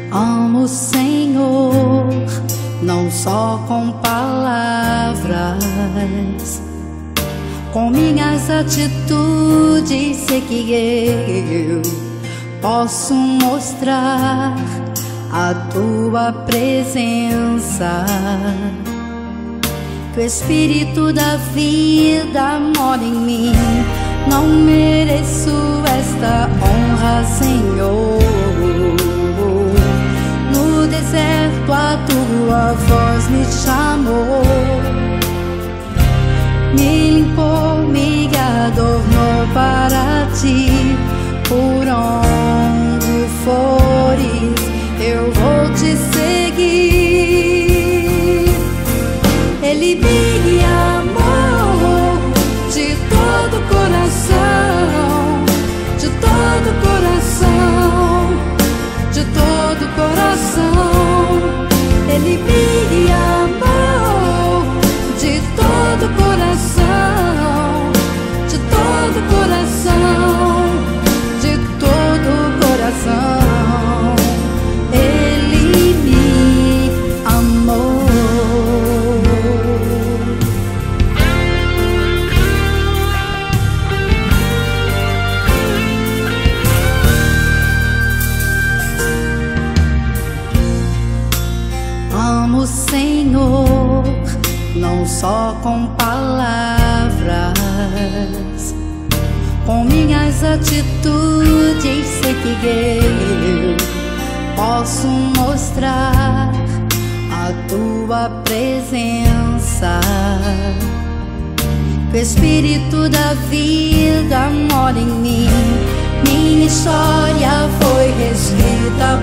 Amo o Senhor, não só com palavras, com minhas atitudes sei que eu posso mostrar a tua presença. Que o Espírito da vida mora em mim. Não mereço esta honra, Senhor. No deserto a tua voz me chamou, me limpou, me adornou para ti. Por onde fores, eu vou te seguir. Ele me amou de todo coração, de todo coração, de todo coração. Ele me amou de todo coração, de todo coração, de todo coração. Ele me amou. Amo o Senhor, não só com palavras, com minhas atitudes sei que eu posso mostrar a tua presença. Que o Espírito da vida mora em mim. Minha história foi reescrita